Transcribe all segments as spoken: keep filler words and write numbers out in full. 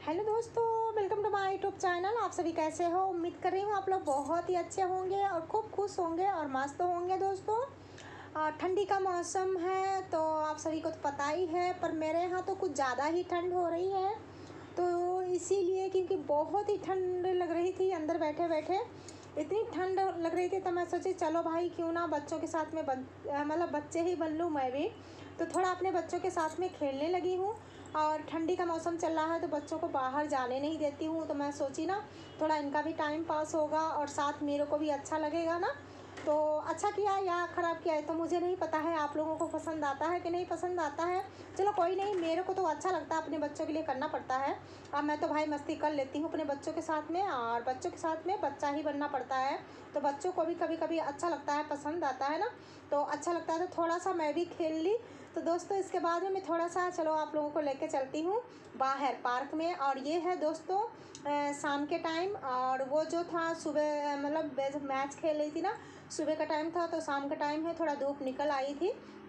Hello दोस्तों, welcome to my YouTube channel. आप सभी कैसे हो? उम्मीद कर रही हूँ आप लोग बहुत ही अच्छे होंगे और खूब खुश होंगे और मस्त होंगे। दोस्तों, आ, ठंडी का मौसम है तो आप सभी को तो पता ही है, पर मेरे यहाँ तो कुछ ज़्यादा ही ठंड हो रही है। तो इसीलिए क्योंकि बहुत ही ठंड लग रही थी, अंदर बैठे बैठे इतनी ठंड लग रही थी, तो मैं सोची चलो भाई क्यों ना बच्चों के साथ में बन मतलब बच्चे ही बन लूँ मैं भी। तो थोड़ा अपने बच्चों के साथ में खेलने लगी हूँ। और ठंडी का मौसम चल रहा है तो बच्चों को बाहर जाने नहीं देती हूँ, तो मैं सोची ना थोड़ा इनका भी टाइम पास होगा और साथ मेरे को भी अच्छा लगेगा ना। तो अच्छा किया या ख़राब किया है तो मुझे नहीं पता है, आप लोगों को पसंद आता है कि नहीं पसंद आता है। चलो कोई नहीं, मेरे को तो अच्छा लगता है, अपने बच्चों के लिए करना पड़ता है। अब मैं तो भाई मस्ती कर लेती हूँ अपने बच्चों के साथ में, और बच्चों के साथ में बच्चा ही बनना पड़ता है। तो बच्चों को भी कभी कभी अच्छा लगता है, पसंद आता है ना, तो अच्छा लगता है। तो थोड़ा सा मैं भी खेल ली। तो दोस्तों इसके बाद में मैं थोड़ा सा चलो आप लोगों को लेके चलती हूँ बाहर पार्क में। और ये है दोस्तों अ, शाम के टाइम, और वो जो था सुबह, मतलब जब मैच खेल रही थी ना, सुबह का टाइम था, तो शाम का टाइम है, थोड़ा धूप निकल आई थी।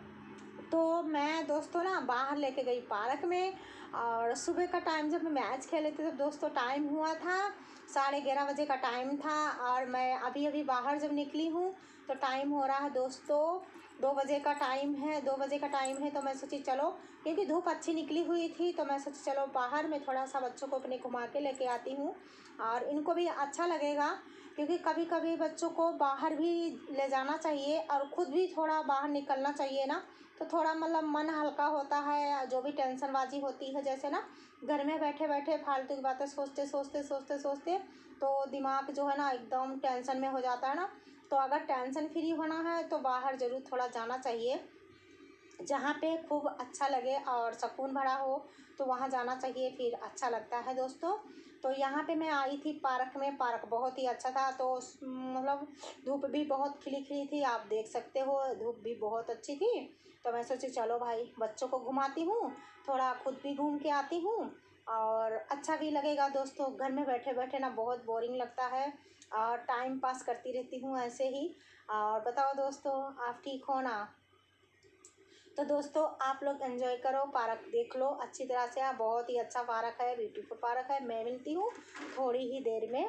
तो मैं दोस्तों ना बाहर लेके गई पार्क में। और सुबह का टाइम जब मैं मैच खेले थे तब दोस्तों टाइम हुआ था साढ़े ग्यारह बजे का टाइम था, और मैं अभी अभी बाहर जब निकली हूँ तो टाइम हो रहा है दोस्तों दो बजे का टाइम है दो बजे का टाइम है। तो मैं सोची चलो, क्योंकि धूप अच्छी निकली हुई थी, तो मैं सोची चलो बाहर में थोड़ा सा बच्चों को अपने घुमा के लेके आती हूँ और इनको भी अच्छा लगेगा। क्योंकि कभी कभी बच्चों को बाहर भी ले जाना चाहिए और ख़ुद भी थोड़ा बाहर निकलना चाहिए ना, तो थोड़ा मतलब मन हल्का होता है। जो भी टेंशनबाजी होती है, जैसे ना घर में बैठे बैठे फालतू की बातें सोचते सोचते सोचते सोचते तो दिमाग जो है ना एकदम टेंशन में हो जाता है ना। तो अगर टेंशन फ्री होना है तो बाहर ज़रूर थोड़ा जाना चाहिए, जहाँ पे खूब अच्छा लगे और सुकून भरा हो, तो वहाँ जाना चाहिए, फिर अच्छा लगता है दोस्तों। तो यहाँ पे मैं आई थी पार्क में, पार्क बहुत ही अच्छा था। तो उस- मतलब धूप भी बहुत खिली खिली थी, आप देख सकते हो, धूप भी बहुत अच्छी थी। तो मैं सोची चलो भाई बच्चों को घुमाती हूँ, थोड़ा खुद भी घूम के आती हूँ और अच्छा भी लगेगा। दोस्तों घर में बैठे बैठे ना बहुत बोरिंग लगता है और टाइम पास करती रहती हूँ ऐसे ही। और बताओ दोस्तों, आप ठीक हो ना? तो दोस्तों आप लोग एंजॉय करो, पार्क देख लो अच्छी तरह से। बहुत ही अच्छा पार्क है, ब्यूटीफुल पार्क है। मैं मिलती हूँ थोड़ी ही देर में।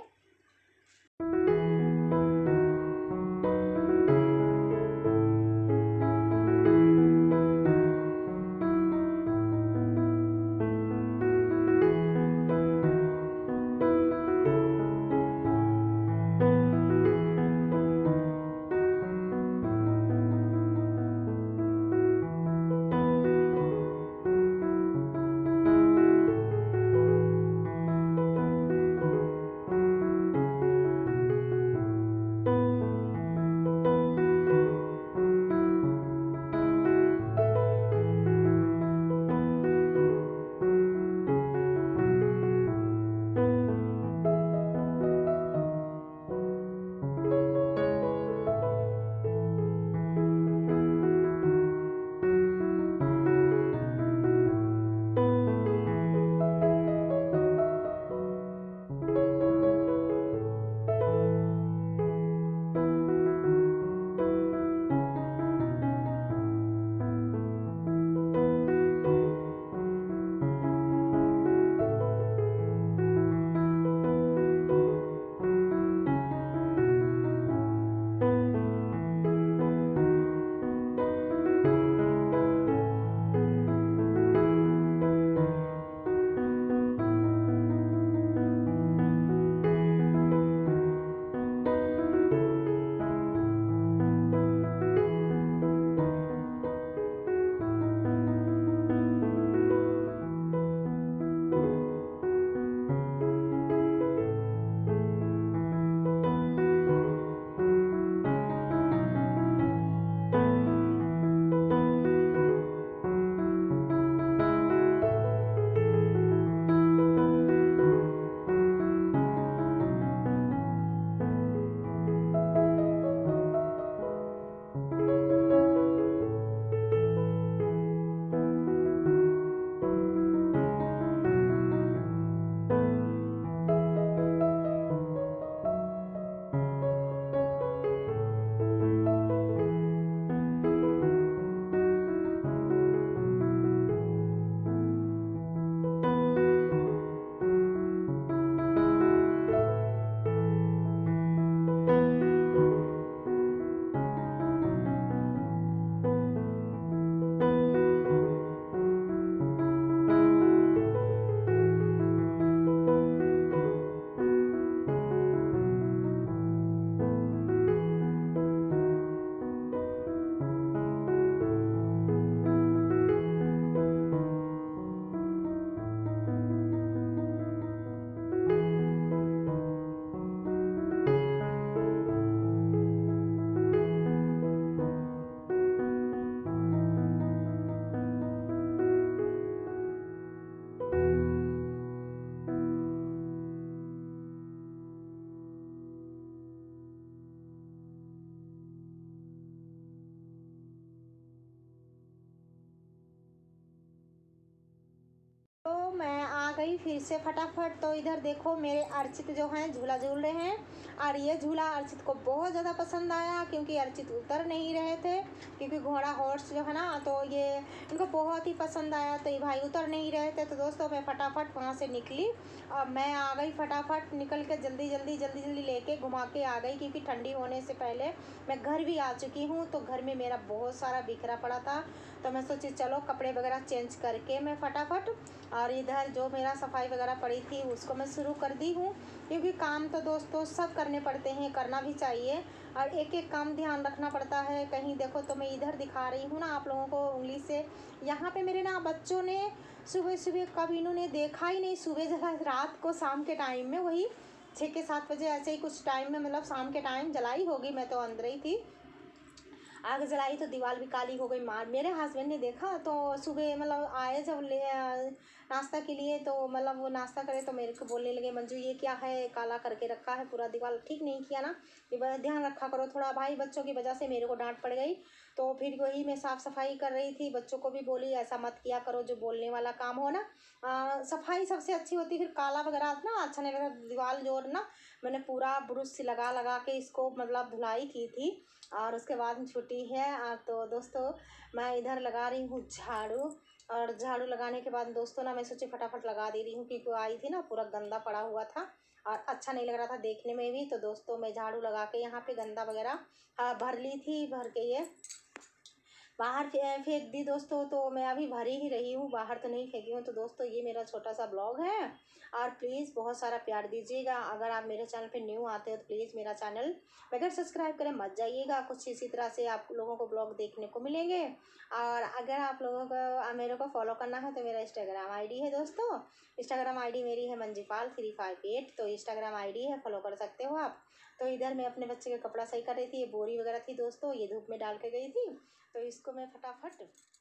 गई फिर से फटाफट। तो इधर देखो मेरे अर्चित जो हैं झूला झूल रहे हैं, और ये झूला अर्चित को बहुत ज़्यादा पसंद आया क्योंकि अर्चित उतर नहीं रहे थे, क्योंकि घोड़ा हॉर्स जो है ना तो ये इनको बहुत ही पसंद आया। तो ये भाई उतर नहीं रहे थे। तो दोस्तों मैं फटाफट वहाँ से निकली और मैं आ गई फटाफट निकल के, जल्दी जल्दी जल्दी जल्दी लेके घुमा के आ गई, क्योंकि ठंडी होने से पहले मैं घर भी आ चुकी हूँ। तो घर में मेरा बहुत सारा बिखरा पड़ा था, तो मैं सोची चलो कपड़े वगैरह चेंज करके मैं फटाफट, और इधर जो मेरा सफाई वगैरह पड़ी थी उसको मैं शुरू कर दी हूँ, क्योंकि काम तो दोस्तों सब करने पड़ते हैं, करना भी चाहिए, और एक एक काम ध्यान रखना पड़ता है। कहीं देखो तो मैं इधर दिखा रही हूँ ना आप लोगों को उंगली से, यहाँ पे मेरे ना बच्चों ने सुबह सुबह कभी इन्होंने देखा ही नहीं, सुबह जला रात को शाम के टाइम में वही छः के सात बजे ऐसे ही कुछ टाइम में, मतलब शाम के टाइम जलाई होगी, मैं तो अंदर ही थी, आग जलाई तो दीवार भी काली हो गई। मार मेरे हस्बैंड ने देखा तो सुबह मतलब आए जब ले नाश्ता के लिए, तो मतलब वो नाश्ता करे तो मेरे को बोलने लगे मंजू ये क्या है, काला करके रखा है पूरा दीवार, ठीक नहीं किया ना, ये ध्यान रखा करो थोड़ा। भाई बच्चों की वजह से मेरे को डांट पड़ गई। तो फिर वही मैं साफ़ सफाई कर रही थी, बच्चों को भी बोली ऐसा मत किया करो, जो बोलने वाला काम हो ना, आ, सफाई सबसे अच्छी होती, फिर काला वगैरह ना अच्छा नहीं लगता। दीवार जो ना मैंने पूरा ब्रश से लगा लगा के इसको मतलब धुलाई की थी, और उसके बाद छुट्टी है। तो दोस्तों मैं इधर लगा रही हूँ झाड़ू, और झाड़ू लगाने के बाद दोस्तों ना मैं सोची फटाफट लगा दे रही हूँ, क्योंकि आई थी ना पूरा गंदा पड़ा हुआ था और अच्छा नहीं लग रहा था देखने में भी। तो दोस्तों मैं झाड़ू लगा के यहाँ पे गंदा वगैरह भर ली थी, भर के ये बाहर फेंक दी दोस्तों। तो मैं अभी भरी ही रही हूँ, बाहर तो नहीं फेंकी हूँ। तो दोस्तों ये मेरा छोटा सा ब्लॉग है, और प्लीज़ बहुत सारा प्यार दीजिएगा। अगर आप मेरे चैनल पे न्यू आते हो तो प्लीज़ मेरा चैनल बगैर सब्सक्राइब करें मत जाइएगा, कुछ इसी तरह से आप लोगों को ब्लॉग देखने को मिलेंगे। और अगर आप लोगों को मेरे को फॉलो करना है तो मेरा इंस्टाग्राम आईडी है दोस्तों, इंस्टाग्राम आईडी मेरी है मंजीपाल थ्री फाइव एट, तो इंस्टाग्राम आईडी है, फॉलो कर सकते हो आप। तो इधर मैं अपने बच्चे का कपड़ा सही कर रही थी, ये बोरी वगैरह थी दोस्तों, ये धूप में डाल के गई थी, तो इसको मैं फटाफट